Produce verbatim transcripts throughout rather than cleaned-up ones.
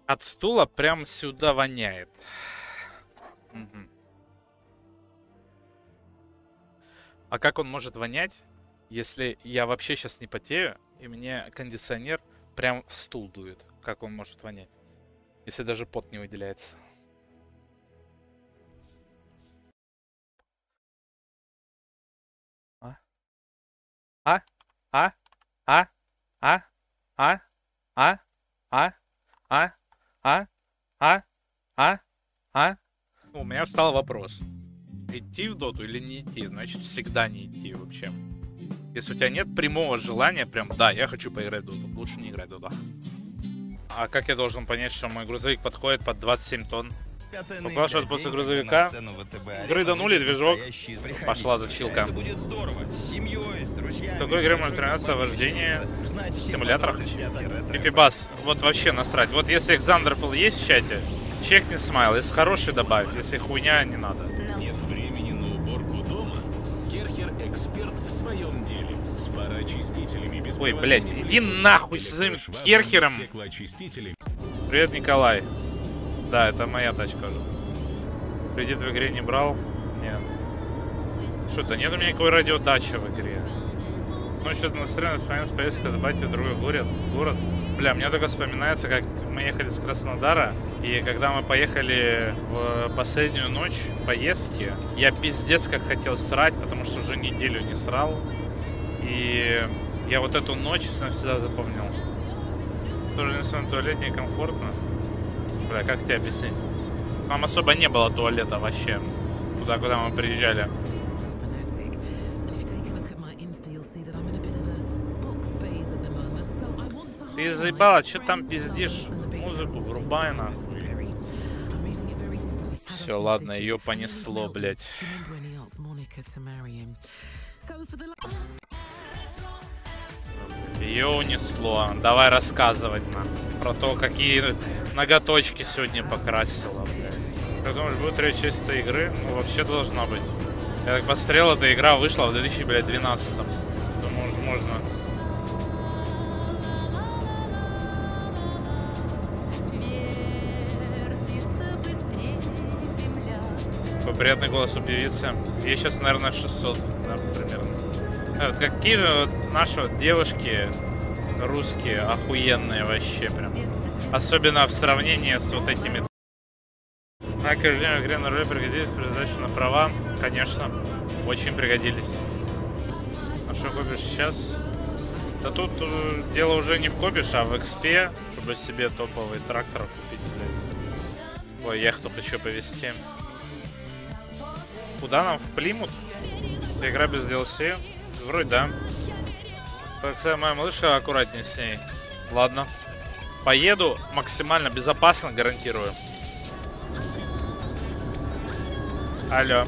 От стула прям сюда воняет. Угу. А как он может вонять, если я вообще сейчас не потею, и мне кондиционер прям в стул дует? Как он может вонять, если даже пот не выделяется? А? А? А? А? А? А? А? А? А? А? А? А? А? У меня встал вопрос. Идти в доту или не идти? Значит, всегда не идти вообще. Если у тебя нет прямого желания, прям, да, я хочу поиграть в доту, лучше не играть в доту. А как я должен понять, что мой грузовик подходит под двадцать семь тонн? Поклал, что после грузовика грыданули движок, пошла зачилка. В такой игре может тренироваться вождение в симуляторах. Пипибас, вот вообще насрать. Вот если Xanderful есть в чате, чекни смайл, если хороший добавь, если хуйня, не надо. Нет времени на уборку дома. Керхер эксперт в своем деле. С пароочистителями без. Ой, блядь, иди нахуй с своим Керхером. Привет, Николай. Да, это моя тачка уже. Кредит в игре не брал? Нет. Что-то нет у меня никакой радиодачи в игре. Ну, что-то настроено, вспоминается поездка с батей в другой город. город. Бля, мне только вспоминается, как мы ехали с Краснодара, и когда мы поехали в последнюю ночь поездки, я пиздец как хотел срать, потому что уже неделю не срал. И я вот эту ночь навсегда запомнил. Тоже не в туалете некомфортно. Бля, как тебе объяснить? Там особо не было туалета вообще. Туда, куда мы приезжали. Ты заебала, что там пиздишь? Музыку врубай нахуй. Все, ладно, ее понесло, блять. Ее унесло. Давай рассказывать нам про то, какие ноготочки сегодня покрасила, блядь. Как думаешь, будет третья часть этой игры? Ну, вообще должна быть. Я так посмотрел, эта игра вышла в две тысячи двенадцатом. Думаю, можно. Какой приятный голос у певицы. Ей сейчас, наверное, шестьсот, да, примерно. Вот какие же вот наши вот девушки русские охуенные вообще прям. Особенно в сравнении с вот этими. На каждой игре на роль пригодились при задаче на права. Конечно, очень пригодились. А что копишь сейчас? Да тут э, дело уже не в копишь, а в экспе, чтобы себе топовый трактор купить, блядь. Ой, яхту хочу повезти. Куда нам? В Плимут? Игра без ди эл си? Вроде да. Так, моя малышка, аккуратнее с ней. Ладно. Поеду максимально безопасно, гарантирую. Алло.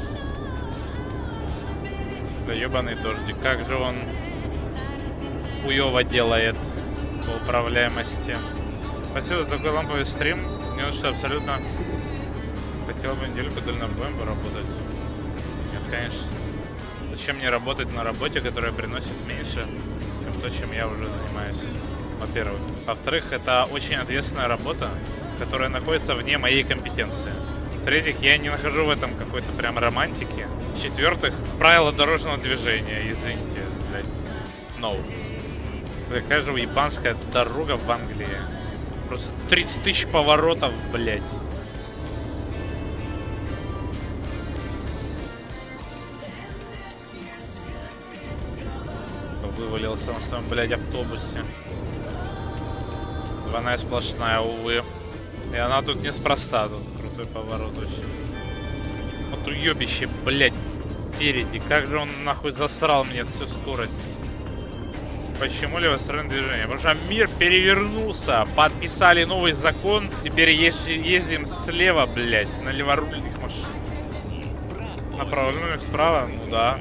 Да ебаный дождик. Как же он хуёво делает по управляемости. Спасибо за такой ламповый стрим. Мне что абсолютно хотел бы недельку дальнобоем поработать. Нет, конечно. Зачем мне работать на работе, которая приносит меньше, чем то, чем я уже занимаюсь? Во-первых. Во-вторых, это очень ответственная работа, которая находится вне моей компетенции. В-третьих, я не нахожу в этом какой-то прям романтики. В-четвертых, правила дорожного движения, извините, блядь. No. Какая же уебанская дорога в Англии. Просто тридцать тысяч поворотов, блядь. Вывалился на своем, блядь, автобусе. Двойная сплошная, увы. И она тут неспроста, тут крутой поворот очень. Вот уебище, блядь, впереди. Как же он нахуй засрал мне всю скорость. Почему левостранное движение? Потому что мир перевернулся. Подписали новый закон. Теперь ездим слева, блядь, на леворульных машин. На праворульных справа? Ну да.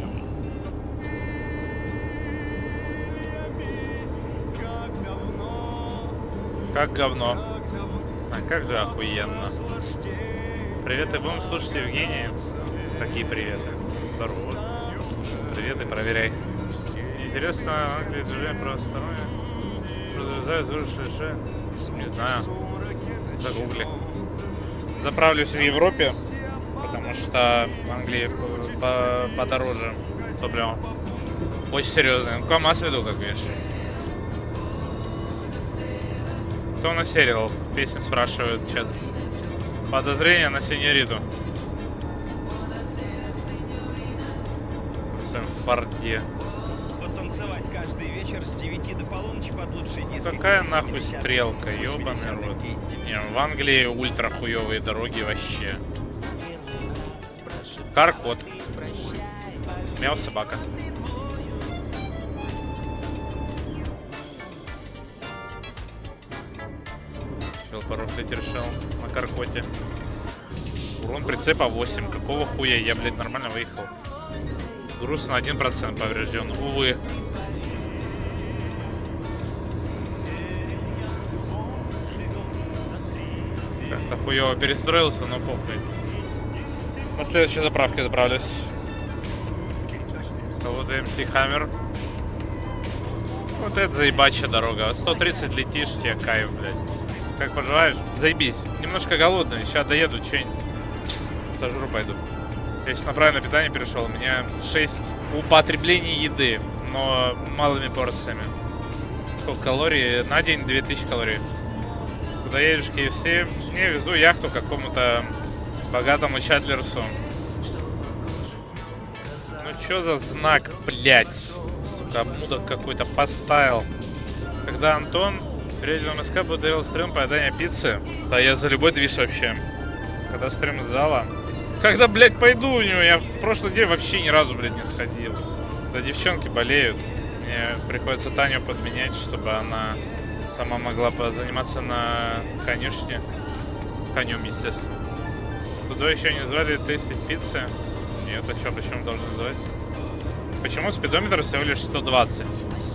Как говно. А как же охуенно. Привет, и будем слушать Евгения. Какие приветы? Здорово. Послушаем приветы, проверяй. Интересно, Англия движение правостороннее. Опоздаю, слушай, не знаю. Загугли. Заправлюсь в Европе, потому что в Англии по подороже топливо. Очень серьезно. Ну, КамАЗ веду, как видишь. Кто насерил? Песни спрашивают, чат. Подозрение на синьориту. В своем форте. Потанцевать каждый вечер с девяти до полуночи под лучшие диски. Какая нахуй стрелка, ёбаный рот. Не, в Англии ультра хуёвые дороги вообще. Каркот. Мяу собака. Чел порофлить решил на каркоте. Урон прицепа восемь. Какого хуя? Я, блядь, нормально выехал. Груз на один процент поврежден. Увы. Как-то хуёво перестроился, но похуй. На следующей заправке заправлюсь. Кого-то эм си Hammer. Вот это заебачая дорога. сто тридцать летишь, тебе кайф, блядь. Как поживаешь? Заебись. Немножко голодный. Сейчас доеду, что-нибудь сожру, пойду. Я сейчас на правильное питание перешел. У меня шесть употреблений еды, но малыми порциями. Сколько калорий? На день две тысячи калорий. Куда едешь в кей эф си? Не, везу яхту какому-то богатому чатлерсу. Ну чё за знак, блядь? Сука, мудак какой-то поставил. Когда Антон приедет в МСК, будет делать стрим поедания пиццы. Да я за любой движ вообще. Когда стрим зала. Когда, блядь, пойду у него? Я в прошлый день вообще ни разу, блядь, не сходил. Да девчонки болеют. Мне приходится Таню подменять, чтобы она сама могла заниматься на конюшне. Конем, естественно. Туда еще не звали тестить пиццы? Нет, а что, почему должны звать? Почему спидометр всего лишь сто двадцать?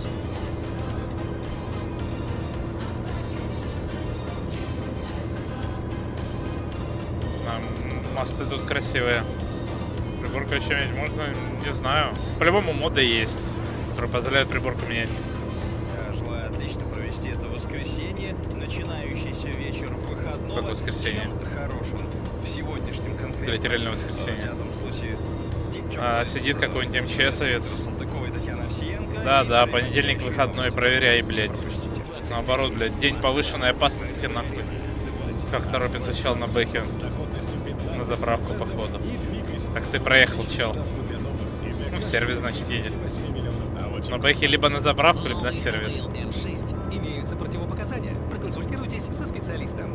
Мосты тут красивые. Приборку еще менять можно? Не знаю. По-любому моды есть, которые позволяют приборку менять. Я желаю отлично провести это воскресенье, начинающийся вечер выходного. Как воскресенье? Хорошим в сегодняшнем конкретном. Литеральное воскресенье. В случае, а, сидит какой-нибудь МЧСовец. Да, да, да, понедельник выходной, проверяй, блядь. Наоборот, блядь, день повышенной опасности, нахуй. Как торопится чел на бэхе. На заправку, походу. Так ты проехал, чел. Ну, в сервис, значит, едет. На бэхе либо на заправку, либо на сервис. эм шесть. Имеются противопоказания. Проконсультируйтесь со специалистом.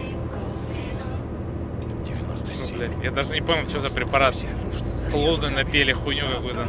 Ну, блядь, я даже не понял, что за препарат. Клоуны напели хуйню какую-то.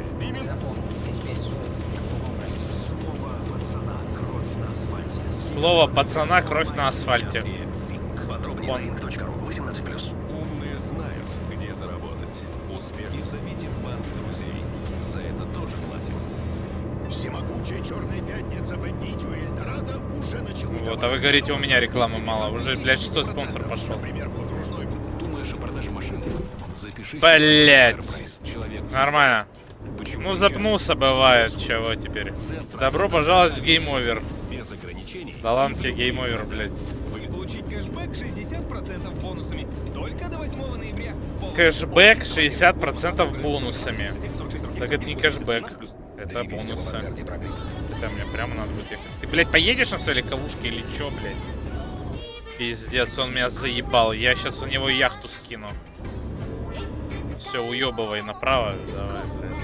Слово пацана, кровь на асфальте. Он. Умные знают, где заработать. Успех и зовите в банк друзей. За это тоже платим. Всемогучая черная пятница в Эндичу и Эльдорадо уже началась. Вот, а вы говорите, у меня рекламы мало. Уже, блядь, что спонсор пошел? Например, погружной. Думаешь о продаже машины? Запишись. Блять. Человек. Нормально. Почему Ну, сейчас? запнулся, бывает. Чего теперь? Добро пожаловать в гейм-овер. Без ограничений. Да ладно тебе гейм-овер, блядь. Получить кэшбэк шестьдесят процентов бонусами только до восьмого ноября. Кэшбэк шестьдесят процентов бонусами. Так это не кэшбэк. Это бонусы. Это мне прямо надо будет ехать. Ты, блядь, поедешь на своей легковушке или чё, блядь? Пиздец, он меня заебал. Я сейчас у него яхту скину. Все, уебывай направо. Давай, блядь.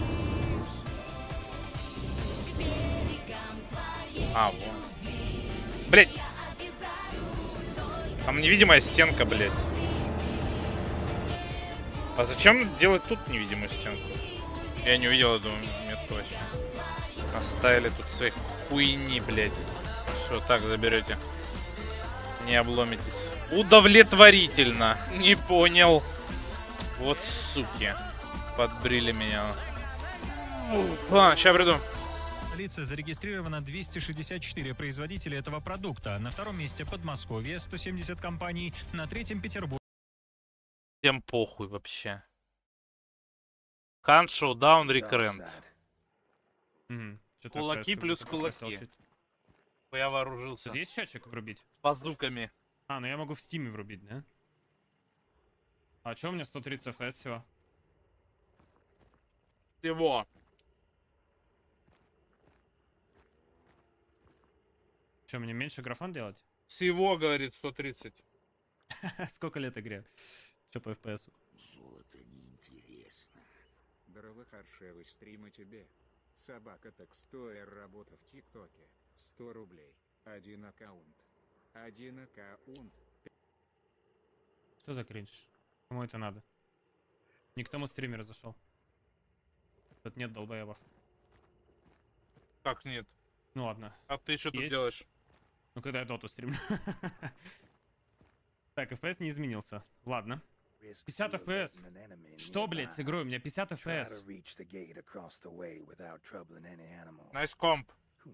А, вон. Блядь. Там невидимая стенка, блядь. А зачем делать тут невидимую стенку? Я не увидел, я думаю, нет, точно. Оставили тут своих хуйни, блядь. Все, так заберете. Не обломитесь. Удовлетворительно. Не понял. Вот суки. Подбрили меня. Ладно, сейчас приду. В столице зарегистрировано двести шестьдесят четыре производителя этого продукта. На втором месте Подмосковье, сто семьдесят компаний. На третьем Петербург. Всем похуй вообще. Хан, шоудаун, рекуррент. Кулаки плюс кулаки. Я вооружился. Тут есть счетчик врубить? Базуками. А, ну я могу в стиме врубить, да? А чё у меня сто тридцать эф пи эс всего? Всего. Что, мне меньше графон делать? Всего, говорит, сто тридцать. Сколько лет игре? Что по эф пи эс? Золото неинтересно. Здорово, харшевый стрима тебе. Собака так стоя работа в ТикТоке. сто рублей. Один аккаунт. Один аккаунт. Что за кринж? Кому это надо? Не к тому стримеру зашел. Тут нет долбоебов. Как нет? Ну ладно. А ты что тут Есть? делаешь? Ну когда я доту стримлю. Так, эф пи эс не изменился. Ладно. пятьдесят эф пи эс. Что, блядь, с игрой? У меня пятьдесят эф пи эс. Найс комп.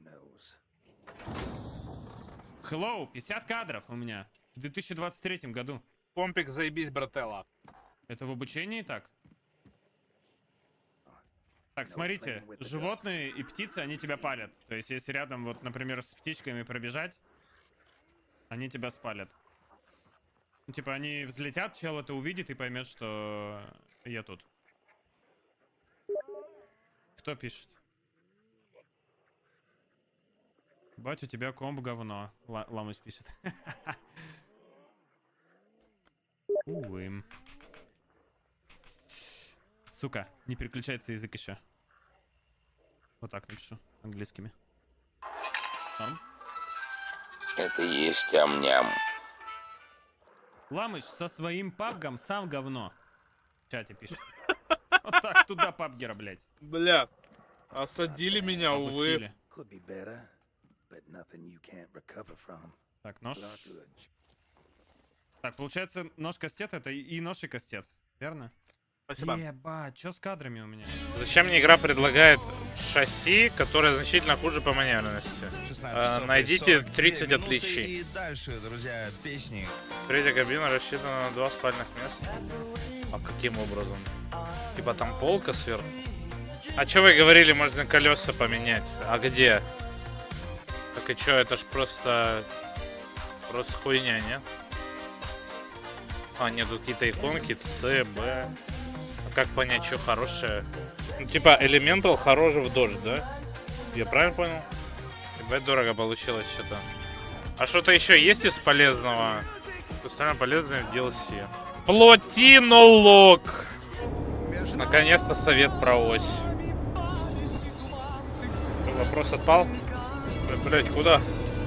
Hello, пятьдесят кадров у меня. В две тысячи двадцать третьем году. Компик, заебись, брателла. Это в обучении так? Так, смотрите, животные и птицы, они тебя палят. То есть, если рядом, вот, например, с птичками пробежать, они тебя спалят. Ну, типа, они взлетят, чел это увидит и поймет, что я тут. Кто пишет? Бать, у тебя комп говно. Ла Ламус пишет. Увы. Сука, не переключается язык еще. Вот так напишу английскими. Норм? Это и есть ам-ням. Ламыч со своим пабгом сам говно. В чате пишет. Вот так, туда пабгера, блядь. Бля, осадили меня, увы. Так, нож. Так, получается, нож кастет это и нож и кастет, верно? Спасибо. Ебать, что с кадрами у меня? Зачем мне игра предлагает шасси, которое значительно хуже по маневренности? А, найдите тридцать отличий. И дальше, друзья, песни. Третья кабина рассчитана на два спальных места. А каким образом? Типа там полка сверху? А что вы говорили, можно колеса поменять? А где? Так и что, это ж просто... Просто хуйня, нет? А, нет, тут какие-то иконки, С, Б. А как понять, что хорошее? Ну, типа, Elemental хорош в дождь, да? Я правильно понял? Ебать, дорого получилось что-то. А что-то еще есть из полезного? Остальное полезное в ди эл си. Плотинолог! Наконец-то совет про ось. Вопрос отпал? Блять, куда?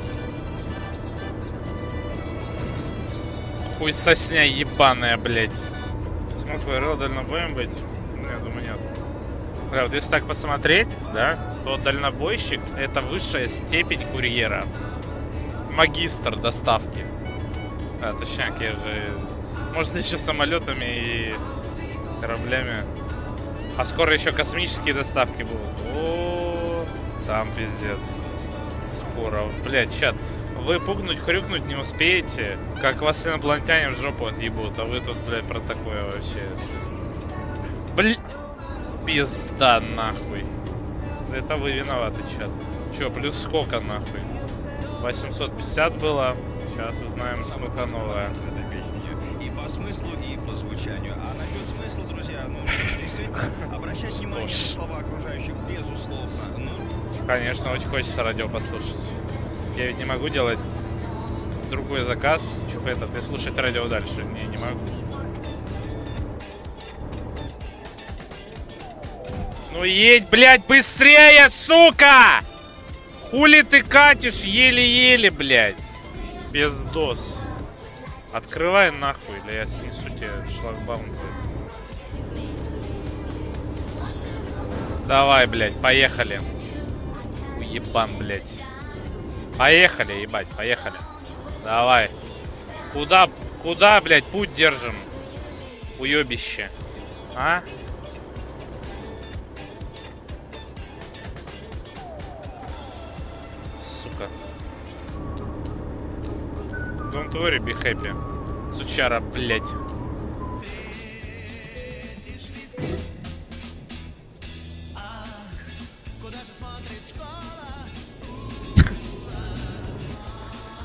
Хуй сосня ебаная, блять. Смог ВРЛ дальнобоем быть? Я думаю, нет. Бля, вот если так посмотреть, да, то дальнобойщик — это высшая степень курьера. Магистр доставки. А, точняк, я же... Может, еще самолетами и кораблями. А скоро еще космические доставки будут. О, там пиздец. Скоро. Блядь, чат. Вы пугнуть, хрюкнуть не успеете, как вас инопланетяне в жопу отъебут, а вы тут, блядь, про такое вообще. Блядь. Пизда, нахуй. Это вы виноваты, чат. Че, плюс сколько, нахуй? восемьсот пятьдесят было. Сейчас узнаем, сколько новое. И по смыслу, и по звучанию. А насчет смысла, друзья, ну, действительно, обращать внимание на слова окружающих, безусловно. Ну... Конечно, очень хочется радио послушать. Я ведь не могу делать другой заказ, чуф этот, и слушать радио дальше. Не, не могу. Ну едь, блядь, быстрее, сука! Хули ты катишь еле-еле, блядь? Без дос. Открывай нахуй, или я снесу тебе шлагбаум твой. Давай, блядь, поехали. Уебан, блядь. Поехали, ебать, поехали. Давай. Куда, куда, блядь, путь держим? Уебище. А? Сука. Don't worry, be happy. Сучара, блядь.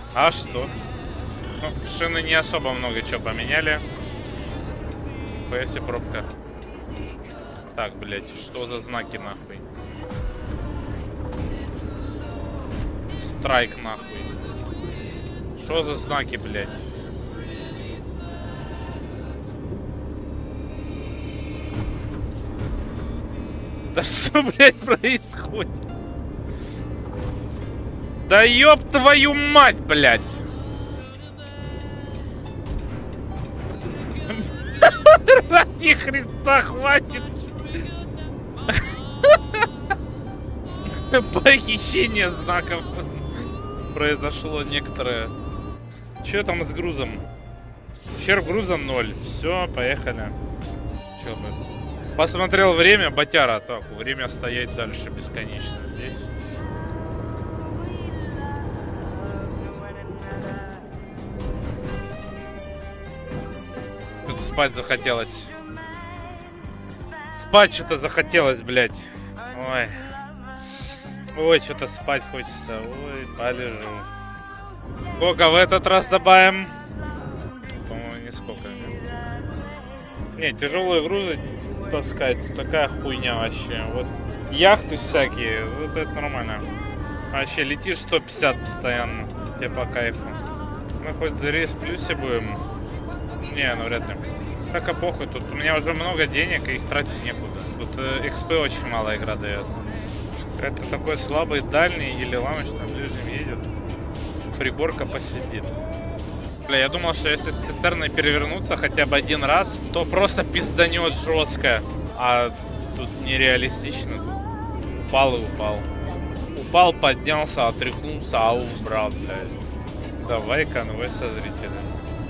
А что? Ну, шины не особо много чего поменяли. Если пробка. Так, блять, что за знаки нахуй? Страйк нахуй. Что за знаки, блять? Да что, блять, происходит? Да ёб твою мать, блять! Ради Христа, хватит! Похищение знаков произошло некоторое. Че там с грузом? Ущерб груза ноль. Все, поехали. Че бы? Посмотрел время, батяра. Так, время стоять дальше бесконечно здесь. Тут спать захотелось. Спать что-то захотелось, блядь. Ой. Ой, что-то спать хочется. Ой, полежу. Сколько в этот раз добавим? По-моему, не сколько. Не, тяжелые грузы таскать. Такая хуйня вообще. Вот яхты всякие. Вот это нормально. Вообще летишь сто пятьдесят постоянно. Тебе по кайфу. Мы хоть за рейс в плюсе будем. Не, ну вряд ли. Так, а похуй. Тут у меня уже много денег, и их тратить некуда. Тут э, экспы очень мало игра дает. Это такой слабый дальний, или ламыч там ближнем едет. Приборка посидит. Бля, я думал, что если с цистерной перевернуться хотя бы один раз, то просто пизданет жестко. А тут нереалистично. Упал и упал. Упал, поднялся, отряхнулся, а убрал, блядь. Давай-ка, ну вы со зрителем.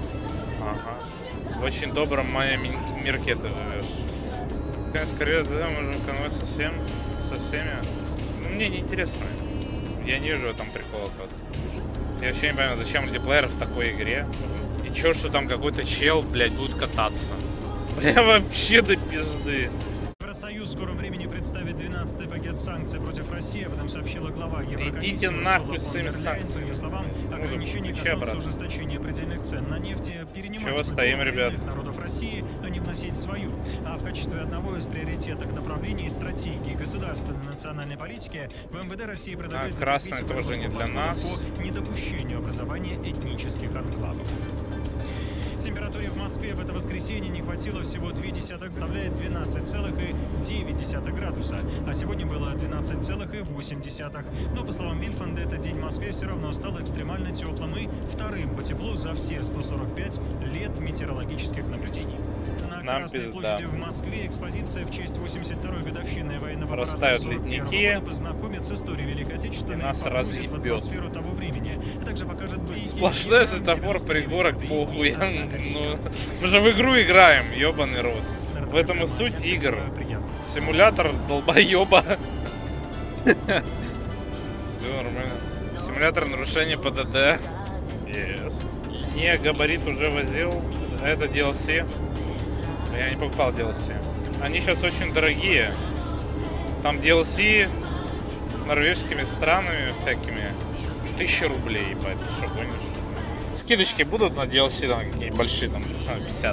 Ага. В очень добром моем мирке ты живешь. Скорее, да, можем конвой со всем, со всеми. Мне не интересно. Я не вижу в этом прикола. Я вообще не понимаю, зачем мультиплеер в такой игре. И чё, что там какой-то чел, блядь, будет кататься. Бля, вообще до пизды. Евросоюз в скором времени представит двенадцатый пакет санкций против России, об этом сообщила глава Еврокомиссии. Идите нахуй с этими санкциями. По ее словам, ограничения коснутся ужесточения предельных цен на нефть, перенимать Чего стоим, ребят? народов России, а не вносить свою. А в качестве одного из приоритетных направлений стратегии государственной национальной политики в МВД России предлагается а, красный тоже не для нас. По недопущению образования этнических анклавов. Температуре в Москве в это воскресенье не хватило всего две десятых, составляет двенадцать целых девять десятых градуса, а сегодня было двенадцать целых восемь десятых. Но, по словам Вильфанда, этот день в Москве все равно стал экстремально теплым и вторым по теплу за все сто сорок пять лет метеорологических наблюдений. На Нам Красной пизда. площади в Москве экспозиция в честь восемьдесят второй годовщины военного Растают парада ледники. года познакомит с историей Великой Отечественной и нас погрузит разъебет. в атмосферу того времени, а также покажет бои. Сплошной светофор, пригорок, похуй. Ну, мы же в игру играем, ёбаный рот. В этом и суть игр. Симулятор долбоёба. Все нормально. Симулятор нарушения ПДД. Yes. Не, габарит уже возил. Это ди эл си. Я не покупал ди эл си. Они сейчас очень дорогие. Там ди эл си норвежскими странами всякими. Тысяча рублей, ебать. Ты что, гонишь? Скидочки будут на ди эл си, там какие большие, там пятьдесят.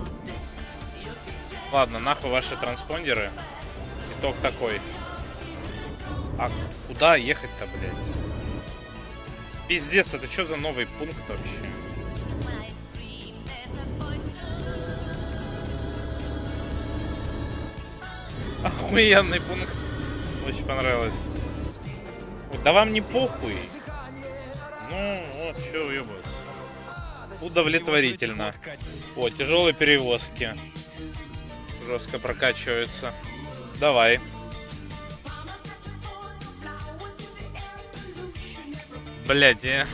Ладно, нахуй ваши транспондеры. Итог такой. А куда ехать-то, блядь? Пиздец, это что за новый пункт вообще? Охуенный пункт. Очень понравилось. Да вам не похуй. Ну, вот, что уебаться. Удовлетворительно. О, тяжелые перевозки. Жестко прокачиваются. Давай. Блядь, я...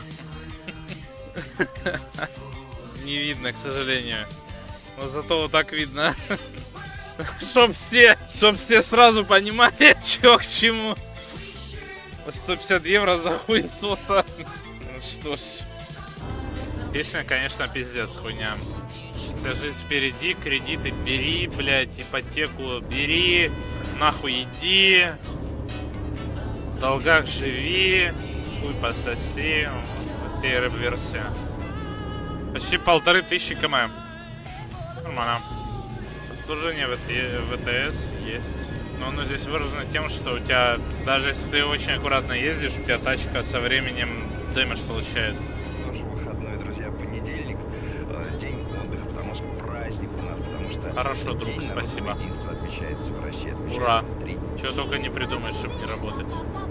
Не видно, к сожалению. Но зато вот так видно. Чтоб все, чтоб все сразу понимали, чё к чему. сто пятьдесят евро за хуесоса. Ну что ж. Песня, конечно, пиздец, хуйня. Вся жизнь впереди, кредиты бери, блядь, ипотеку бери, нахуй иди, в долгах живи, хуй пососи. Вот Хотя и рэп-версия. Почти полторы тысячи км. Нормально. Обслуживание в ВТС есть. Но оно здесь выражено тем, что у тебя, даже если ты очень аккуратно ездишь, у тебя тачка со временем дэмэдж получает. Тоже выходной, друзья, понедельник. День отдыха, потому что праздник у нас, потому что... Хорошо, друг, спасибо. Единство отмечается в России. Ура. Чего только не придумать, чтобы не работать.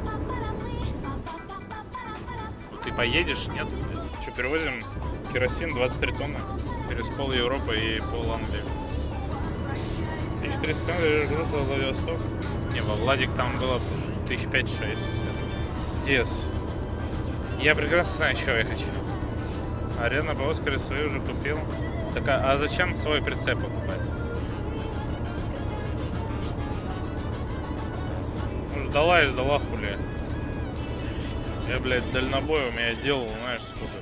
Ты поедешь? Нет? Что, перевозим керосин двадцать три тонны через пол Европы и пол Англии. тысяча триста км груза в Владивосток. Не, во Владик там было тысяч пять-шесть. Дес. Я прекрасно знаю, чего я хочу. Арена по Оскаре свою уже купил. Так, а, а зачем свой прицеп покупать? Ну, ждала и ждала, хули. Я, блядь, дальнобой у меня делал, знаешь, сколько.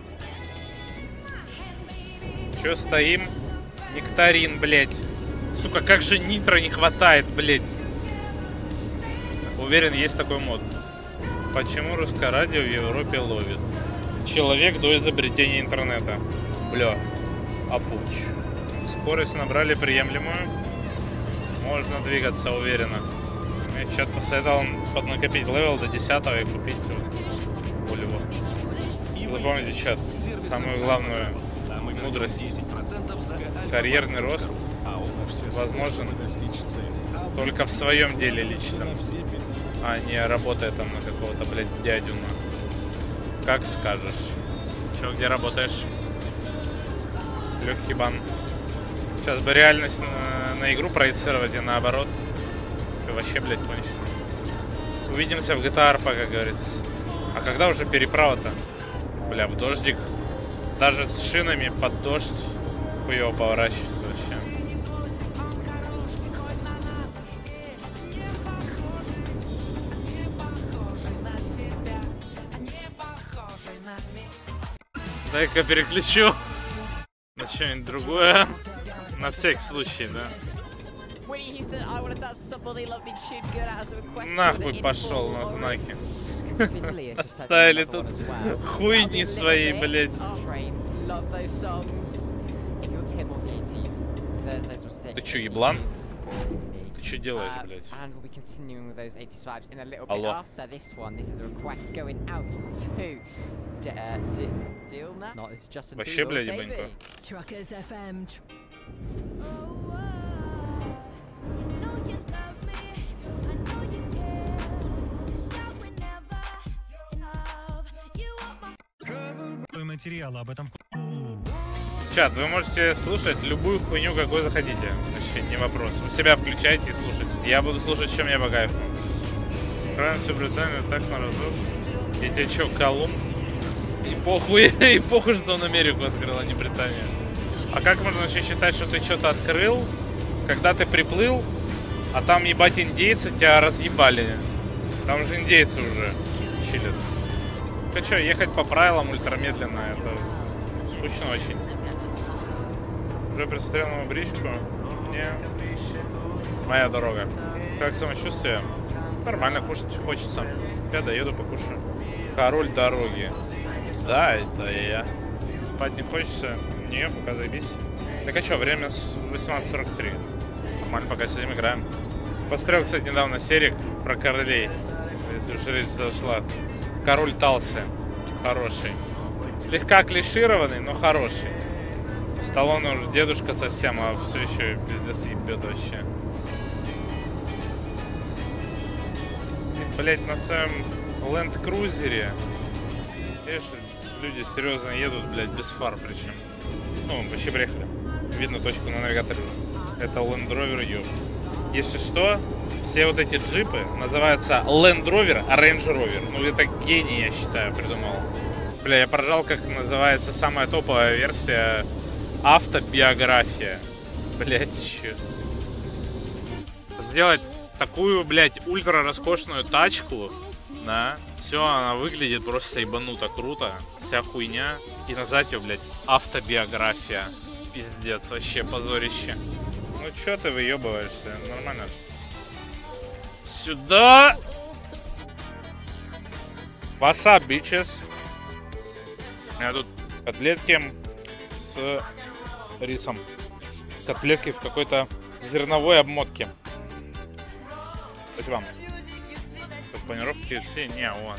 Чё стоим? Нектарин, блядь. Сука, как же нитро не хватает, блядь. Уверен, есть такой мод. Почему русское радио в Европе ловит? Человек до изобретения интернета. Бля. Апуч. Скорость набрали приемлемую. Можно двигаться уверенно. Я что-то посоветовал поднакопить левел до десятого и купить волево. Запомните, чат. Самую главную мудрость. Карьерный рост возможен только в своем деле личном, а не работая там на какого-то, блядь, дядюна. Как скажешь. Чё, где работаешь? Легкий бан. Сейчас бы реальность на, на игру проецировать и наоборот. Ты вообще, блядь, кончено. Увидимся в джи ти эй ар, как говорится. А когда уже переправа-то? Бля, в дождик. Даже с шинами под дождь хуёво поворачивается вообще. Дай-ка переключу на что-нибудь другое. На всякий случай, да. Нахуй пошел на знаки. Оставили тут хуйни свои, блядь. Ты чё, еблан? Ты чё делаешь, блядь? Алло. Вообще, блядь, ебанько. Материалы об этом. Чат, вы можете слушать любую хуйню, какую захотите. Вообще, не вопрос. У себя включайте и слушайте. Я буду слушать, чем я по кайфу. Францию, Британию, так на разок. Я тебе чё, Колумб? И похуй, и похуй, что он Америку открыл, а не Британию. А как можно вообще считать, что ты что-то открыл, когда ты приплыл, а там, ебать, индейцы тебя разъебали? Там же индейцы уже чилят. Ты что, ехать по правилам ультрамедленно, это скучно очень. Уже пристрел на бричку? Не. Моя дорога. Как самочувствие? Нормально, кушать хочется. Я доеду, покушаю. Король дороги. Да, это я. Спать не хочется? Не, пока заебись. Так а что, время восемнадцать сорок три. Нормально, пока сидим, играем. Посмотрел, кстати, недавно серик про королей. Если уж речь зашла. Король Талси. Хороший. Слегка клишированный, но хороший. Сталлоне уже дедушка совсем, а все еще пиздец ебет вообще. И, блять, на своем ленд-крузере. Видишь, люди серьезно едут, блять, без фар причем. Ну, вообще приехали. Видно точку на навигаторе. Это Land Rover, ёб. Если что, все вот эти джипы называются Land Rover, а Range Rover. Ну, это гений, я считаю, придумал. Бля, я поржал, как называется самая топовая версия автобиография. Блять, чё. Сделать такую, блять, ультра роскошную тачку, да. Все, она выглядит просто ебануто круто. Вся хуйня. И назвать ее, блять, автобиография. Пиздец, вообще позорище. Ну чё ты выебываешься? Нормально же. Сюда! What's up, bitches? У меня тут котлетки с рисом. Котлетки в какой-то зерновой обмотке. Спасибо. Так, панировки все не, вон.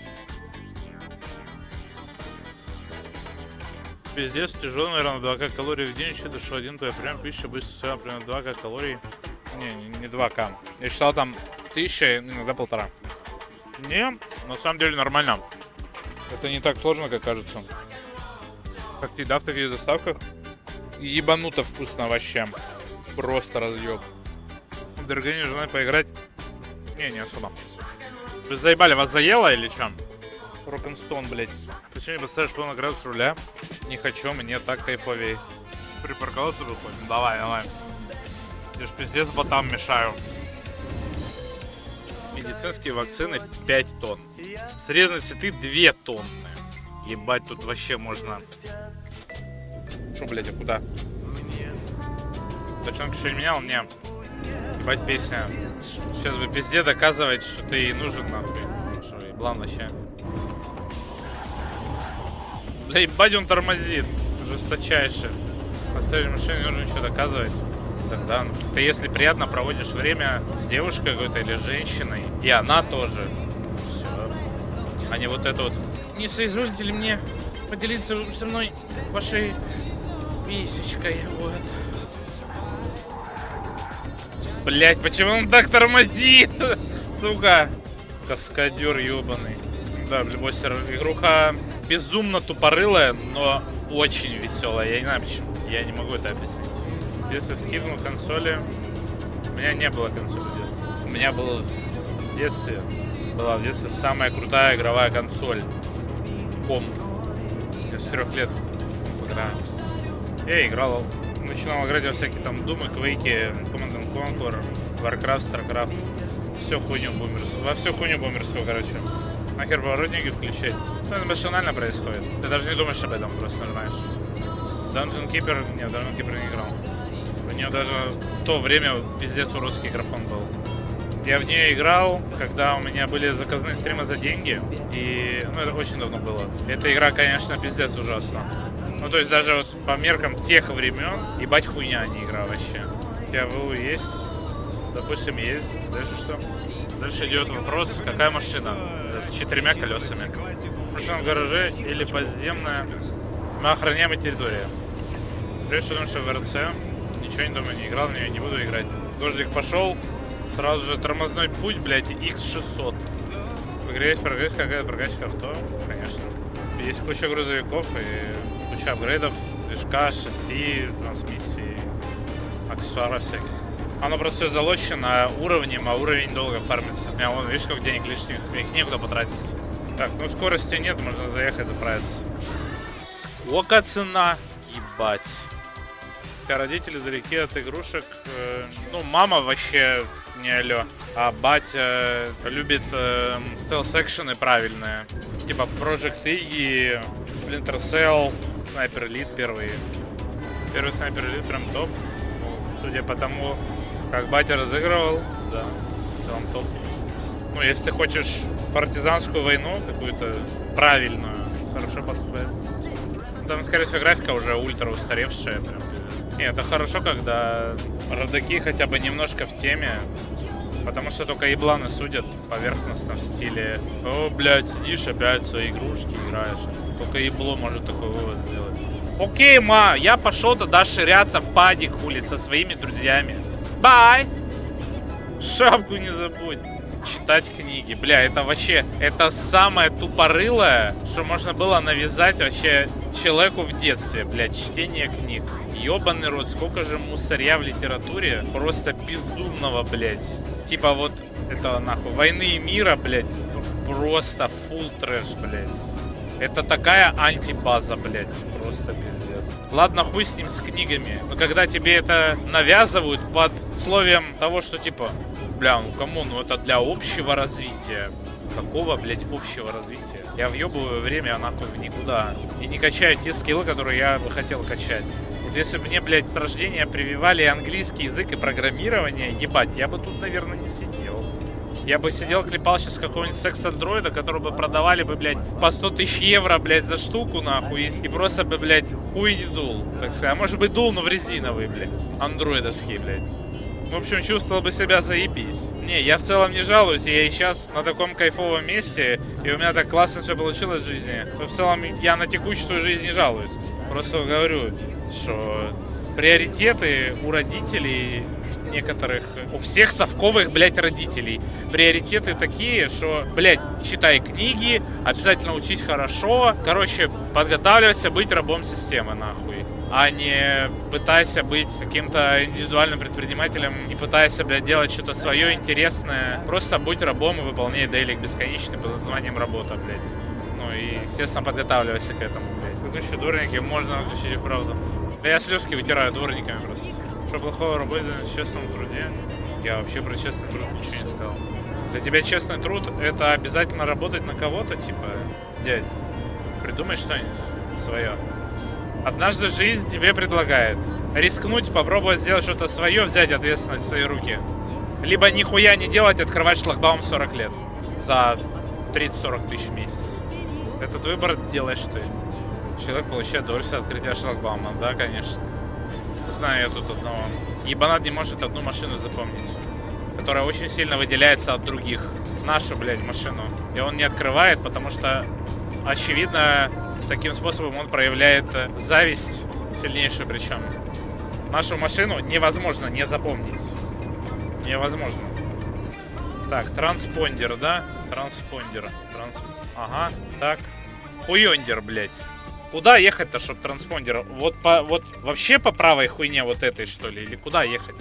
Пиздец, тяжелый, наверное, два ка калорий в день. Что-то, что один твой прям пища быстро, примерно два ка калорий. Не, не, не два ка. Я считал там тысяча, иногда полтора. Не, на самом деле нормально. Это не так сложно, как кажется. Как еда в таких доставках. Ебануто вкусно вообще. Просто разъеб. В Дергане с женой поиграть? Не, не особо. Вы заебали, вас заело или что? Рок-н-стон, блядь. Ты что, не поставишь полный градус руля? Не хочу, мне так кайфовей. Припарковался выходим? Давай, давай. Я ж пиздец ботам мешаю. Медицинские вакцины пять тонн. Срезанные цветы две тонны. Ебать, тут вообще можно... Шо, блядь, а куда? Тачонка еще не менял? Не. Ебать, песня. Сейчас бы пизде доказывать, что ты ей нужен, нахуй. Что, еблан вообще. Бля, ебать, он тормозит. Жесточайше. Оставить машину, не нужно ничего доказывать. Тогда, ну, ты если приятно проводишь время с девушкой какой-то или женщиной, и она тоже. Все. А не вот это вот. Не соизволите ли мне поделиться со мной вашей писечкой, вот. Блять, почему он так тормозит? Сука. Каскадер ебаный. Да, Блибостер, игруха безумно тупорылая, но очень веселая. Я не знаю почему. Я не могу это объяснить. Если скинул консоли. У меня не было консоли в детстве. У меня было в детстве. Была в детстве самая крутая игровая консоль. Ком. Я с трех лет в играю. Я играл. Начинал играть во всякие там Думы, Квейки, Command and Conquer, Warcraft, Starcraft. Все хуйню бумерскую. Во всю хуйню бумерскую, короче. Нахер поворотники включать. Что это машинально происходит? Ты даже не думаешь об этом, просто нажимаешь. Dungeon Keeper. Нет, Dungeon Keeper не играл. У нее даже в то время пиздец уродский графон был. Я в нее играл, когда у меня были заказные стримы за деньги. И, ну, это очень давно было. Эта игра, конечно, пиздец ужасна. Ну, то есть даже вот по меркам тех времен, ебать хуйня, а не игра вообще. У тебя ВУ есть? Допустим, есть. Дальше что? Дальше идет вопрос, какая машина? С четырьмя колесами. Машина в гараже или подземная? Мы охраняемой территории. Прежде думаю, что в РЦ. Ничего не думаю, не играл в нее, не буду играть. Дождик пошел. Сразу же тормозной путь, блядь, икс шестьсот. В игре есть прогресс, какая-то прокачка авто, конечно. Есть куча грузовиков и куча апгрейдов. Движка, шасси, трансмиссии, аксессуаров всяких. Оно просто все залочено уровнем, а уровень долго фармится. Я вон, видишь, сколько денег лишних, их некуда потратить. Так, ну скорости нет, можно заехать до прайса. Сколько цена? Ебать. Родители далеки от игрушек. Ну, мама вообще не алё. А батя любит э, стелс-экшены правильные. Типа Project Iggy, Splinter Cell, Sniper Elite первый. Первый Sniper Elite прям топ. Судя по тому, как батя разыгрывал, да, в целом топ. Ну, если ты хочешь партизанскую войну, какую-то правильную, хорошо подходит. Там, скорее всего, графика уже ультра устаревшая. Прям. И это хорошо, когда родаки хотя бы немножко в теме. Потому что только ебланы судят поверхностно в стиле: о, блядь, сидишь, опять свои игрушки играешь. Только ебло может такой вывод сделать. Окей, ма, я пошел тогда ширяться в падик, хули, со своими друзьями. Бай! Шапку не забудь. Читать книги. Бля, это вообще, это самое тупорылое, что можно было навязать вообще человеку в детстве, блядь, чтение книг. Ёбаный рот, сколько же мусоря в литературе, просто безумного, блядь. Типа вот этого нахуй, Войны и мира, блядь, просто фулл трэш, блядь. Это такая антибаза, блядь, просто пиздец. Ладно, хуй с ним, с книгами, но когда тебе это навязывают под условием того, что типа, бля, ну кому, ну это для общего развития. Какого, блядь, общего развития? Я въебываю время, нахуй, в никуда. И не качаю те скиллы, которые я бы хотел качать. Вот если бы мне, блядь, с рождения прививали английский язык и программирование, ебать, я бы тут, наверное, не сидел. Я бы сидел, клепал сейчас какого-нибудь секс-андроида, который бы продавали бы, блядь, по сто тысяч евро, блядь, за штуку, нахуй. И просто бы, блядь, хуй не дул, так сказать. А может быть, дул, но в резиновый, блядь. Андроидовский, блядь. В общем, чувствовал бы себя заебись. Не, я в целом не жалуюсь, я и сейчас на таком кайфовом месте, и у меня так классно все получилось в жизни. Но в целом я на текущую свою жизнь не жалуюсь. Просто говорю, что приоритеты у родителей некоторых, у всех совковых, блядь, родителей. Приоритеты такие, что, блядь, читай книги, обязательно учись хорошо. Короче, подготавливайся быть рабом системы, нахуй. А не пытайся быть каким-то индивидуальным предпринимателем, не пытайся, блядь, делать что-то свое интересное. Просто будь рабом и выполняй дейлик бесконечный под названием работа, блядь. Ну и, естественно, подготавливайся к этому, блядь. Тут еще дворники, можно выключить и правду. Да я слезки вытираю дворниками просто. Что плохого работать на честном труде? Я вообще про честный труд ничего не сказал. Для тебя честный труд — это обязательно работать на кого-то, типа, дядь, придумай что-нибудь свое. Однажды жизнь тебе предлагает рискнуть, попробовать сделать что-то свое, взять ответственность в свои руки. Либо нихуя не делать, открывать шлагбаум сорок лет за тридцать-сорок тысяч в месяц. Этот выбор делаешь ты. Человек получает удовольствие от открытия шлагбаума, да, конечно. Знаю я тут одного. Ебанат не может одну машину запомнить, которая очень сильно выделяется от других. Нашу, блядь, машину. И он не открывает, потому что, очевидно, таким способом он проявляет зависть, сильнейшую причем. Нашу машину невозможно не запомнить. Невозможно. Так, транспондер, да? Транспондер. Транс... Ага, так. Хуёндер, блядь. Куда ехать-то, чтоб транспондер? Вот по, вот вообще по правой хуйне вот этой, что ли? Или куда ехать?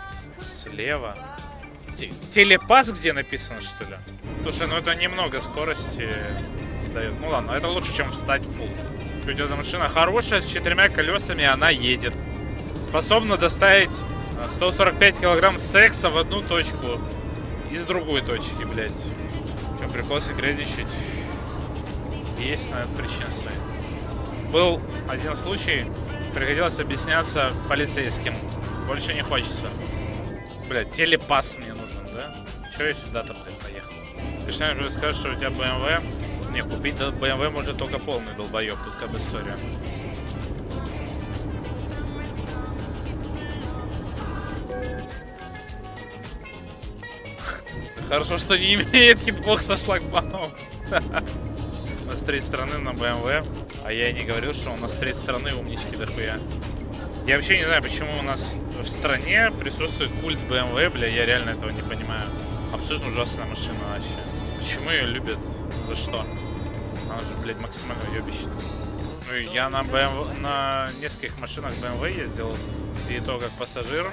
Слева. Т телепас где написано, что ли? Слушай, ну это немного скорости дает. Ну ладно, это лучше, чем встать в фулл. У тебя машина хорошая, с четырьмя колесами, она едет. Способна доставить сто сорок пять килограмм секса в одну точку. Из другой точки, блядь. Что, прикол секретничать? Есть на это причины свои. Был один случай, приходилось объясняться полицейским. Больше не хочется. Блядь, телепас мне нужен, да? Че я сюда-то, блядь, поехал? Точнее, уже скажешь, что у тебя бэ эм вэ. Не, купить бэ эм вэ может только полный долбоеб, тут как бы сори. Хорошо, что не имеет хитбокса шлагбаум. У нас три страны на бэ эм вэ, а я и не говорил, что у нас три страны умнички дохуя. Я вообще не знаю, почему у нас в стране присутствует культ бэ эм вэ, бля, я реально этого не понимаю. Абсолютно ужасная машина вообще. Почему ее любят? За что? Она же, блядь, максимально уебищная. Ну и я на бэ эм вэ, на нескольких машинах бэ эм вэ ездил, и то как пассажир.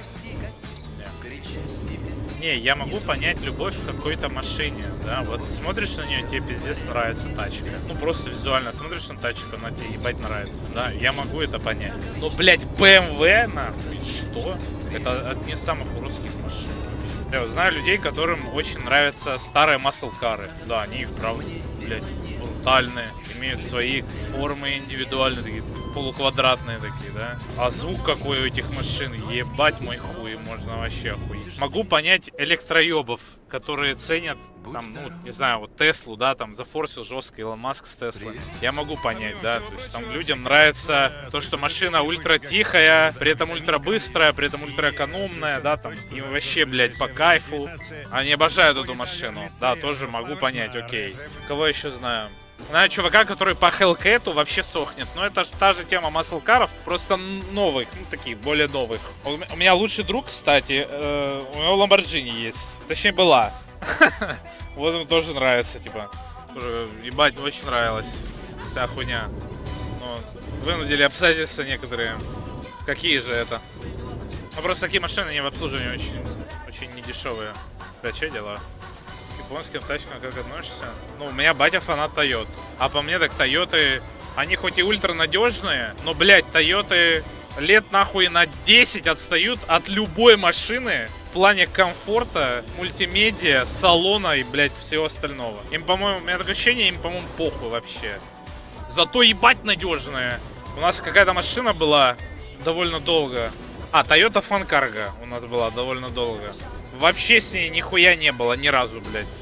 Не, я могу понять любовь к какой-то машине, да, вот смотришь на нее, тебе пиздец нравится тачка. Ну, просто визуально смотришь на тачку, она тебе ебать нравится, да, я могу это понять. Но, блядь, бэ эм вэ, нахуй, что? Это одни из самых уродских машин. Я вот знаю людей, которым очень нравятся старые маслкары. Да, они и вправду, блядь, брутальные, имеют свои формы индивидуальные, такие полуквадратные такие, да. А звук какой у этих машин, ебать мой хуй, можно вообще охуеть. Могу понять электроебов, которые ценят, там, ну, не знаю, вот Теслу, да, там, зафорсил жестко Илон Маск с Теслой. Я могу понять, да, то есть там людям нравится то, что машина ультра тихая, при этом ультра быстрая, при этом ультра экономная, да, там, им вообще, блядь, по кайфу. Они обожают эту машину, да, тоже могу понять, окей. Кого еще знаю? Знаю чувака, который по Hellcat вообще сохнет. Но это же та же тема маслкаров, просто новых, ну таких, более новых. У меня лучший друг, кстати, э, у него Lamborghini есть. Точнее, была. Вот ему тоже нравится, типа. Ебать, очень нравилось. Та хуйня. Вынудили обстоятельства некоторые. Какие же это? Ну просто такие машины не в обслуживании очень, очень недешевые. Да, что дела? Японским тачкам как относишься? Ну, у меня батя фанат Тойот. А по мне так Тойоты, они хоть и ультра надежные, но, блядь, Тойоты лет нахуй на десять отстают от любой машины в плане комфорта, мультимедиа, салона и, блядь, всего остального. Им, по-моему, у меня такое ощущение, им, по-моему, похуй вообще. Зато ебать надежная. У нас какая-то машина была довольно долго. А, Toyota Fan Cargo у нас была довольно долго. Вообще с ней нихуя не было, ни разу, блядь.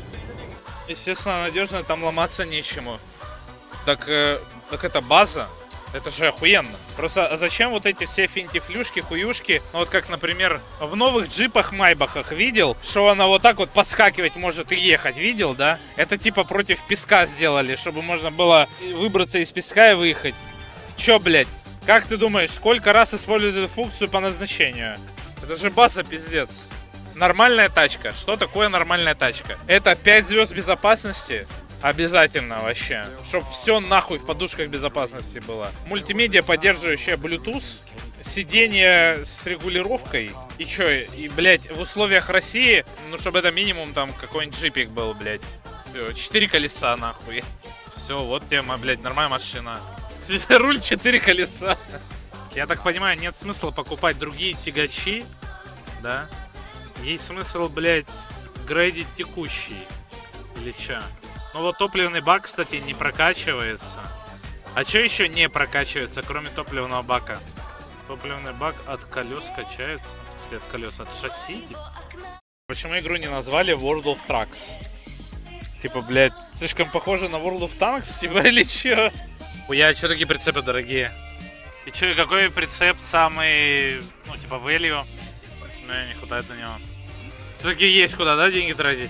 Естественно, надежно, там ломаться нечему. Так, э, так это база. Это же охуенно. Просто а зачем вот эти все финтифлюшки, хуюшки? Ну вот как, например, в новых джипах Майбахах видел, что она вот так вот подскакивать может и ехать. Видел, да? Это типа против песка сделали, чтобы можно было выбраться из песка и выехать. Чё, блядь? Как ты думаешь, сколько раз используют эту функцию по назначению? Это же база, пиздец. Нормальная тачка. Что такое нормальная тачка? Это пять звезд безопасности. Обязательно вообще. Чтоб все нахуй в подушках безопасности было. Мультимедиа, поддерживающая Bluetooth. Сиденье с регулировкой. И чё? И, блядь, в условиях России, ну, чтобы это минимум там какой-нибудь джипик был, блядь. Четыре колеса, нахуй. Все, вот тема, блядь, нормальная машина. Руль четыре колеса. Я так понимаю, нет смысла покупать другие тягачи. Да? Есть смысл, блядь, грейдить текущий. Или чё? Ну вот топливный бак, кстати, не прокачивается. А что еще не прокачивается, кроме топливного бака? Топливный бак от колес качается. Если от колес, от шасси. Почему игру не назвали World of Trucks? Типа, блядь, слишком похоже на World of Tanks, типа, или чё? Хуя, что такие прицепы дорогие? И чё, какой прицеп самый, ну, типа, value? Ну, не хватает на него. Все-таки есть куда, да, деньги тратить?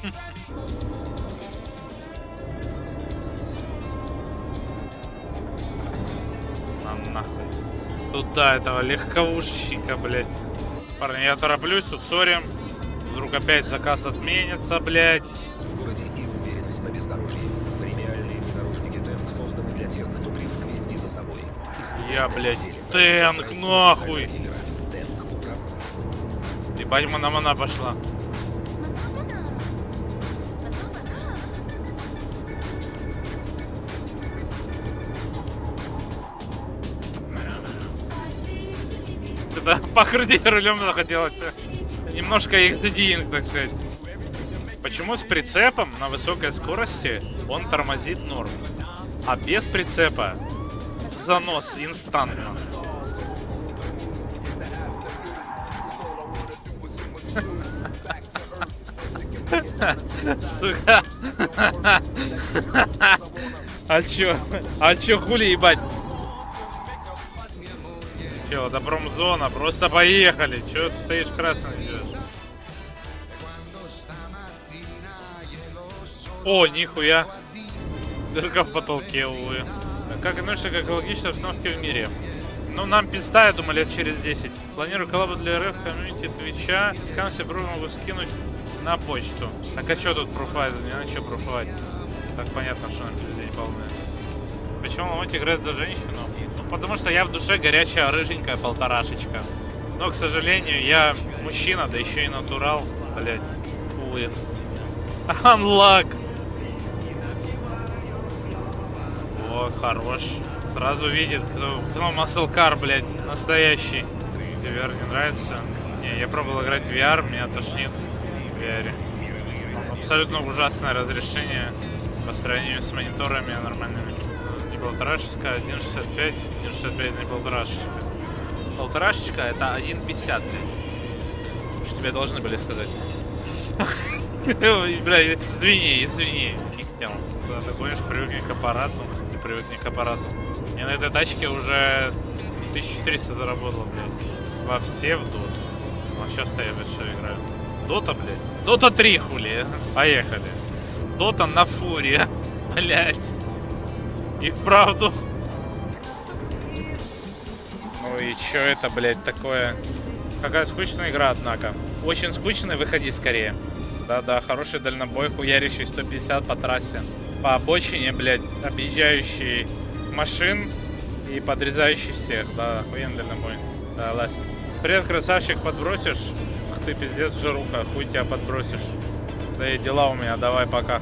Нахуй. Туда этого легковушечника, блядь. Парни, я тороплюсь, тут сори. Вдруг опять заказ отменится, блядь. В городе и уверенность на бездорожье. Премиальные внедорожники Тэнк созданы для тех, кто привык вести за собой. Я, блядь, Тэнк, нахуй. Ебать, мана-мана пошла. Да, покрутить рулем захотелось. Немножко экстедиинг, так сказать. Почему с прицепом на высокой скорости он тормозит норм, а без прицепа в занос инстантно? Сука. А чё? А чё хули ебать? Чё, это промзона, просто поехали. Чё ты стоишь красный идёшь? О, нихуя. Дырка в потолке, увы. Как относишься к экологической обстановке в мире? Ну, нам пизда, я думаю, лет через десять. Планирую коллабу для РФ в комьюнити Твича. Скам себе пробу могу скинуть на почту. Так а чё тут пруфать? Не на чё пруфать? Так понятно, что нам пиздень полная. Почему Ломоть играет за женщину? Ну, потому что я в душе горячая, рыженькая полторашечка. Но, к сожалению, я мужчина, да еще и натурал. Блять, увы. Анлак. О, хорош. Сразу видит, кто, кто маслкар, блять, настоящий. ви ар не нравится? Не, я пробовал играть в ви ар, меня тошнит в ви ар. Абсолютно ужасное разрешение по сравнению с мониторами нормальными. Не полторашечка, один шестьдесят пять, один шестьдесят пять, не полторашечка. Полторашечка это один пятьдесят, блядь. Что тебе должны были сказать? Бля, извини, извини, не хотел. Когда ты звонишь, привыкни к аппарату, ты привыкни к аппарату. Я на этой тачке уже тысячу четыреста заработал, блядь. Во все в доту. А сейчас-то я больше играю. Дота, блядь. Дота три, хули. Поехали. Дота на фуре. Блядь. И вправду. Ну и чё это, блядь, такое? Какая скучная игра, однако. Очень скучная, выходи скорее. Да-да, хороший дальнобой, хуярящий сто пятьдесят по трассе. По обочине, блядь, объезжающий машин и подрезающий всех. Да, охуенный дальнобой. Да, лазь. Привет, красавчик, подбросишь? Ах ты, пиздец, жируха, хуй тебя подбросишь. Да и дела у меня, давай, пока.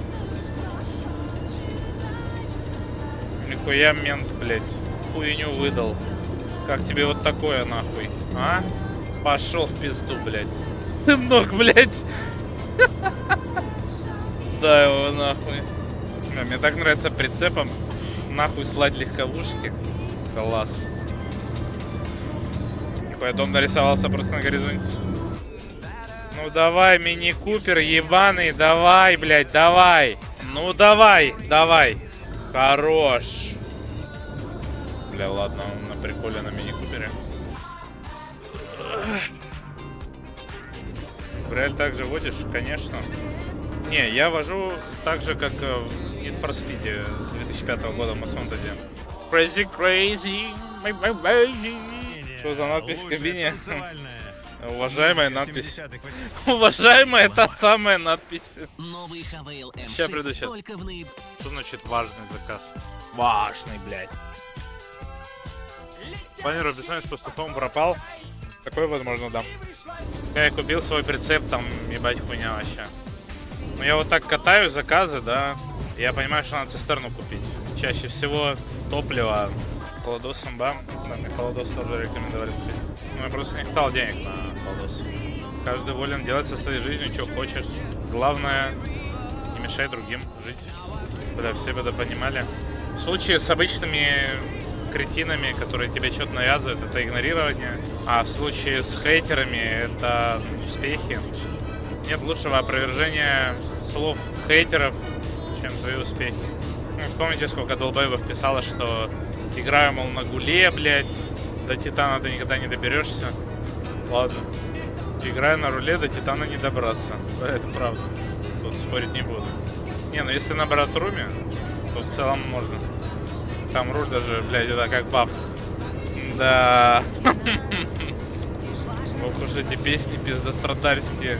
Нихуя мент, блядь, хуйню выдал. Как тебе вот такое, нахуй, а? Пошел в пизду, блядь. Ног, блядь. Да его нахуй. Мне так нравится прицепом нахуй слать легковушки. Класс. Нихуя, дом нарисовался просто на горизонте. Ну Ну давай, мини-купер ебаный, давай, блядь, давай. Ну давай, давай. Хорош. Бля, ладно, он на приколе на мини-купере. В реаль также водишь? Конечно. Не, я вожу так же, как в Need for Speed две тысячи пятого года в Моссондаде. Crazy, crazy, что за надпись в кабине? Уважаемая надпись. Уважаемая, та самая надпись. Сейчас приду, сейчас. Что значит важный заказ? Важный, блядь. Планирую бессонница с пастухом пропал. Такой, возможно, да. Я купил свой прицеп, там, ебать, хуйня вообще. Ну, я вот так катаю заказы, да. Я понимаю, что надо цистерну купить. Чаще всего топливо. Холодос имба. Да, мне холодос тоже рекомендовали купить. Ну, я просто не хватало денег на холодос. Каждый волен делать со своей жизнью, что хочешь. Главное, не мешай другим жить. Бля, все бы это понимали. В случае с обычными кретинами, которые тебе что-то навязывают, это игнорирование. А в случае с хейтерами это успехи. Нет лучшего опровержения слов хейтеров, чем твои успехи. Ну, вспомните, сколько долбоебов писало, что играю, мол, на гуле, блядь, до Титана ты никогда не доберешься. Ладно. Играю на руле, до Титана не добраться. Да, это правда. Тут спорить не буду. Не, ну если на братруме, то в целом можно. Там руль даже, блядь, это как баф. Да. Ох уж эти песни пиздострадальские.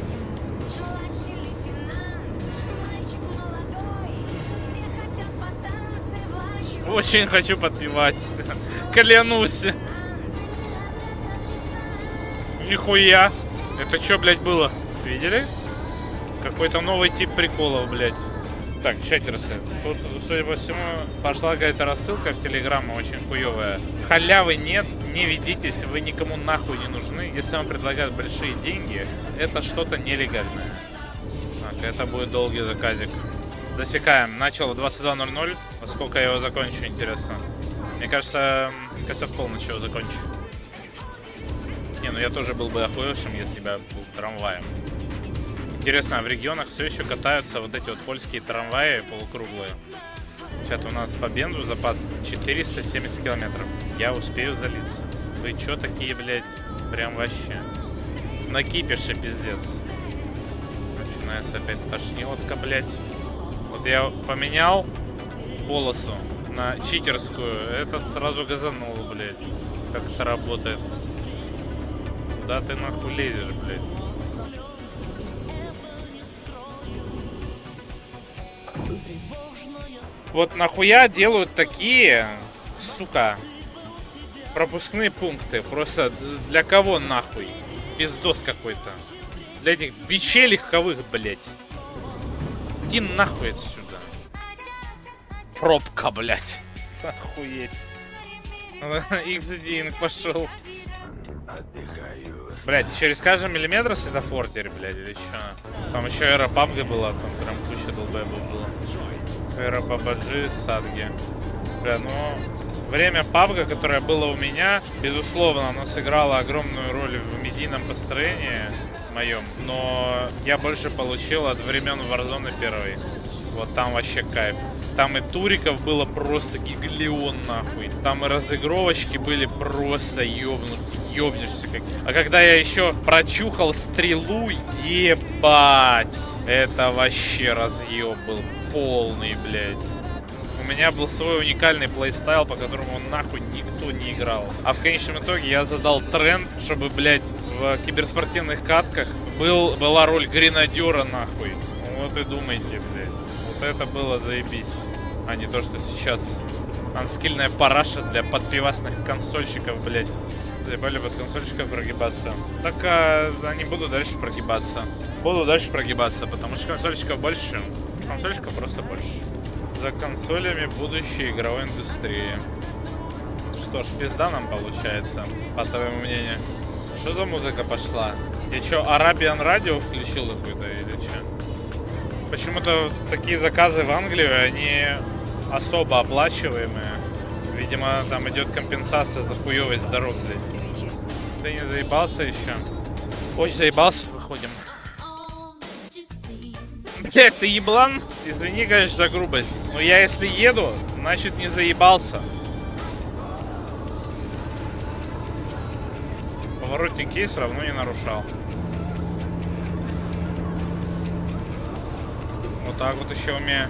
Очень хочу подпевать. Клянусь. Нихуя. Это что, блядь, было? Видели? Какой-то новый тип приколов, блядь. Так, чатерсы. Тут, судя по всему, пошла какая-то рассылка в Телеграм, очень хуевая. Халявы нет, не ведитесь, вы никому нахуй не нужны. Если вам предлагают большие деньги, это что-то нелегальное. Так, это будет долгий заказик. Засекаем. Начал в двадцать два ноль ноль. Во сколько я его закончу, интересно. Мне кажется, кажется, в полночь его закончу. Не, ну я тоже был бы охуевшим, если бы я был трамваем. Интересно, а в регионах все еще катаются вот эти вот польские трамваи полукруглые? Сейчас у нас по бензу запас четыреста семьдесят километров. Я успею залиться. Вы чё такие, блядь? Прям вообще. Накипиши, пиздец. Начинается опять тошниловка, блядь. Вот я поменял полосу на читерскую. Этот сразу газанул, блядь. Как это работает. Куда ты нахуй лезешь, блядь? Вот нахуя делают такие, сука, пропускные пункты? Просто для кого нахуй? Пиздос какой-то. Для этих бичей легковых, блядь. Иди нахуй отсюда. Пробка, блядь. Охуеть. икс один пошел. Блядь, через каждый миллиметр светофор теперь, блядь, или чё? Там еще аэропабга была, там прям куча долбоебов было. Аэропабаджи, Садги. Бля, ну, время пабга, которое было у меня, безусловно, оно сыграло огромную роль в медийном построении моем. Но я больше получил от времен Warzone первой. Вот там вообще кайф. Там и туриков было просто гиглион, нахуй. Там и разыгровочки были просто ёбнут, ёбнешься как. А когда я еще прочухал стрелу, ебать. Это вообще разъеб был полный, блядь. У меня был свой уникальный плейстайл, по которому нахуй никто не играл. А в конечном итоге я задал тренд, чтобы, блядь, в киберспортивных катках был, была роль гренадера, нахуй. Вот и думайте, блядь. Вот это было заебись. А не то, что сейчас анскильная параша для подпивасных консольщиков, блядь. Заебали под консольщиков прогибаться. Так а, они будут дальше прогибаться. Буду дальше прогибаться, потому что консольщиков больше. Консольщиков просто больше. За консолями будущей игровой индустрии. Что ж, пизда нам получается, по твоему мнению. Что за музыка пошла? Я чё, Arabian Radio включил какой-то или чё? Почему-то такие заказы в Англию, они особо оплачиваемые. Видимо, там идет компенсация за хуёвость дорог, блядь. Ты не заебался еще? Очень заебался, выходим. Блять, ты еблан? Извини, конечно, за грубость. Но я если еду, значит не заебался. Поворотники все равно не нарушал. Вот так вот еще умею.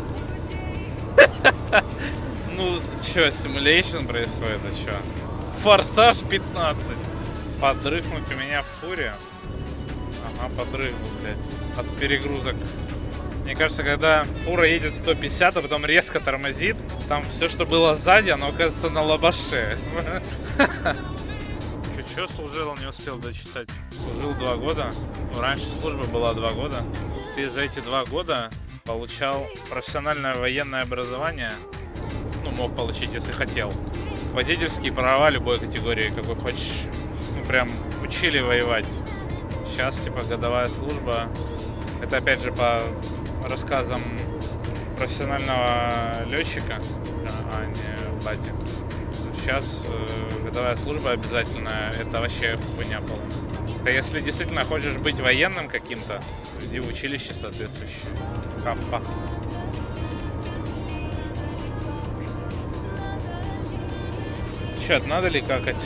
Ну, что, симуляйшн происходит, а что? Форсаж пятнадцать. Подрыхнуть у меня в фуре. Ага, подрыхнул, блядь. От перегрузок. Мне кажется, когда фура едет сто пятьдесят, а потом резко тормозит, там все, что было сзади, оно оказывается на лобаше. Че, служил, не успел дочитать. Служил два года. Ну, раньше служба была два года. Ты за эти два года получал профессиональное военное образование. Ну, мог получить, если хотел. Водительские права любой категории, какой хочешь. Ну, прям учили воевать. Сейчас, типа, годовая служба. Это, опять же, по рассказам профессионального летчика, а не бати. Сейчас э, годовая служба обязательно. Это вообще хуйня полная. А если действительно хочешь быть военным каким-то, иди в училище соответствующее. Ха-ха. Чат, надо ли какать?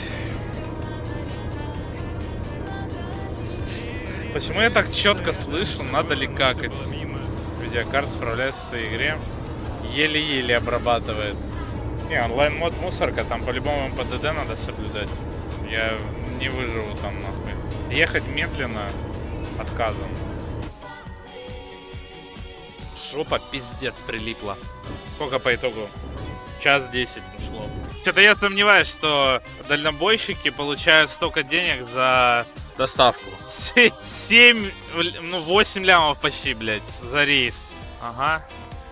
Почему я так четко слышу, надо ли какать? Видеокарта справляется в этой игре. Еле-еле обрабатывает. Не, онлайн-мод мусорка, там по-любому ПДД надо соблюдать. Я не выживу там нахуй. Ехать медленно отказом. Жопа пиздец прилипла. Сколько по итогу? Час десять ушло. Что-то я сомневаюсь, что дальнобойщики получают столько денег за доставку. семь, ну восемь лямов почти, блядь, за рейс. Ага.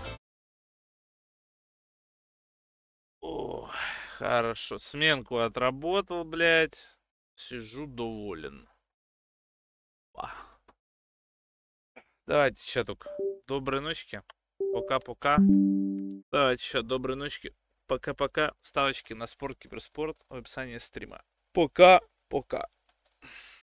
О, хорошо. Сменку отработал, блядь. Сижу доволен. Давайте еще только доброй ночки. Пока-пока. Давайте еще доброй ночки. Пока-пока. Ставочки на спорт, киберспорт в описании стрима. Пока-пока.